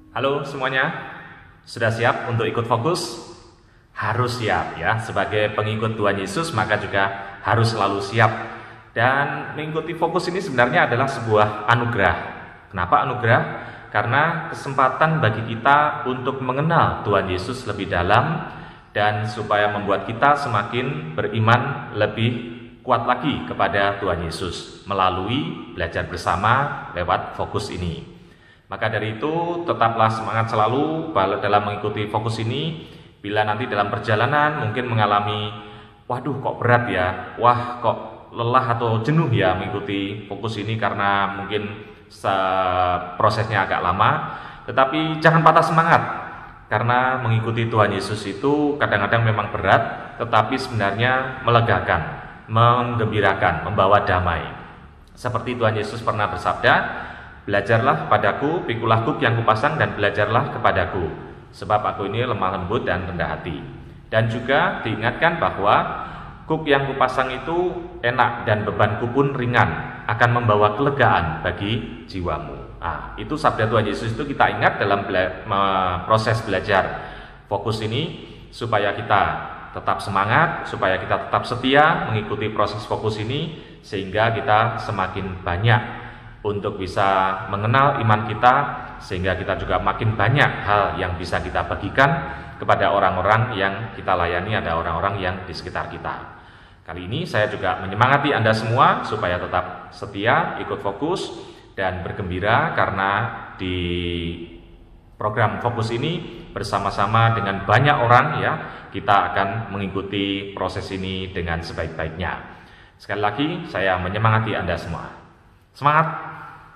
Halo semuanya, sudah siap untuk ikut fokus? Harus siap ya, sebagai pengikut Tuhan Yesus maka juga harus selalu siap. Dan mengikuti fokus ini sebenarnya adalah sebuah anugerah. Kenapa anugerah? Karena kesempatan bagi kita untuk mengenal Tuhan Yesus lebih dalam dan supaya membuat kita semakin beriman lebih kuat lagi kepada Tuhan Yesus melalui belajar bersama lewat fokus ini. Maka dari itu, tetaplah semangat selalu dalam mengikuti fokus ini. Bila nanti dalam perjalanan mungkin mengalami, waduh kok berat ya, wah kok lelah atau jenuh ya mengikuti fokus ini karena mungkin prosesnya agak lama. Tetapi jangan patah semangat, karena mengikuti Tuhan Yesus itu kadang-kadang memang berat, tetapi sebenarnya melegakan, menggembirakan, membawa damai. Seperti Tuhan Yesus pernah bersabda, "Belajarlah padaku, pikulah kuk yang kupasang dan belajarlah kepadaku, sebab aku ini lemah lembut dan rendah hati." Dan juga diingatkan bahwa kuk yang kupasang itu enak dan bebanku pun ringan, akan membawa kelegaan bagi jiwamu. Itu sabda Tuhan Yesus itu kita ingat dalam proses belajar fokus ini, supaya kita tetap semangat, supaya kita tetap setia mengikuti proses fokus ini, sehingga kita semakin banyak untuk bisa mengenal iman kita, sehingga kita juga makin banyak hal yang bisa kita bagikan kepada orang-orang yang kita layani, ada orang-orang yang di sekitar kita. Kali ini saya juga menyemangati Anda semua supaya tetap setia, ikut fokus, dan bergembira karena di program fokus ini bersama-sama dengan banyak orang ya, kita akan mengikuti proses ini dengan sebaik-baiknya. Sekali lagi saya menyemangati Anda semua. Semangat!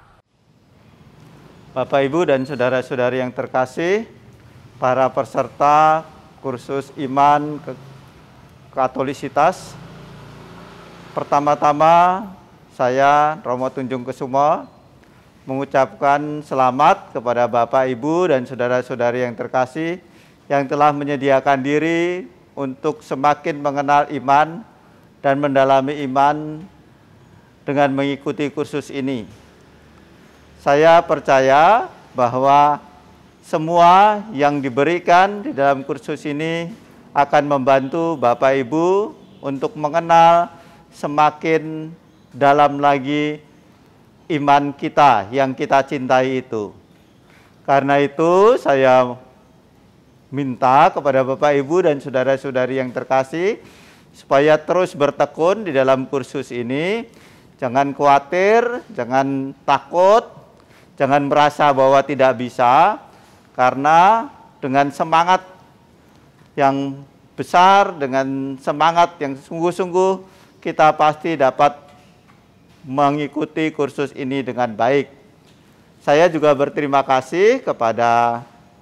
Bapak, Ibu, dan saudara-saudari yang terkasih, para peserta kursus iman katolisitas, pertama-tama saya, Romo Tunjung Kusumo, mengucapkan selamat kepada Bapak, Ibu, dan saudara-saudari yang terkasih yang telah menyediakan diri untuk semakin mengenal iman dan mendalami iman dengan mengikuti kursus ini. Saya percaya bahwa semua yang diberikan di dalam kursus ini akan membantu Bapak Ibu untuk mengenal semakin dalam lagi iman kita yang kita cintai itu. Karena itu saya minta kepada Bapak Ibu dan saudara-saudari yang terkasih supaya terus bertekun di dalam kursus ini. Jangan khawatir, jangan takut, jangan merasa bahwa tidak bisa, karena dengan semangat yang besar, dengan semangat yang sungguh-sungguh, kita pasti dapat mengikuti kursus ini dengan baik. Saya juga berterima kasih kepada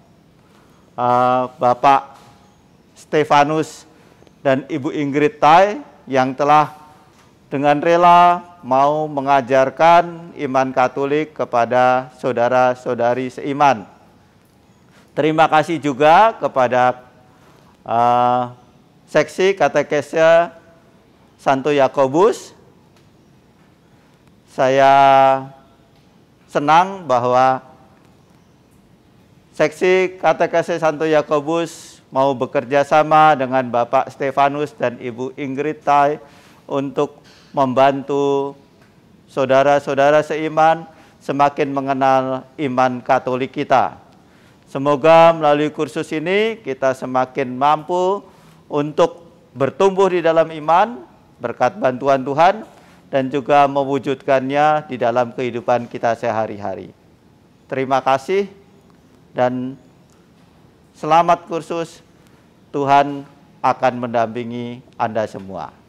Bapak Stefanus dan Ibu Ingrid Tai yang telah dengan rela mau mengajarkan iman Katolik kepada saudara-saudari seiman. Terima kasih juga kepada seksi katekese Santo Yakobus. Saya senang bahwa seksi katekese Santo Yakobus mau bekerja sama dengan Bapak Stefanus dan Ibu Ingrid Tai untuk membantu saudara-saudara seiman semakin mengenal iman Katolik kita. Semoga melalui kursus ini kita semakin mampu untuk bertumbuh di dalam iman berkat bantuan Tuhan dan juga mewujudkannya di dalam kehidupan kita sehari-hari. Terima kasih dan selamat kursus. Tuhan akan mendampingi Anda semua.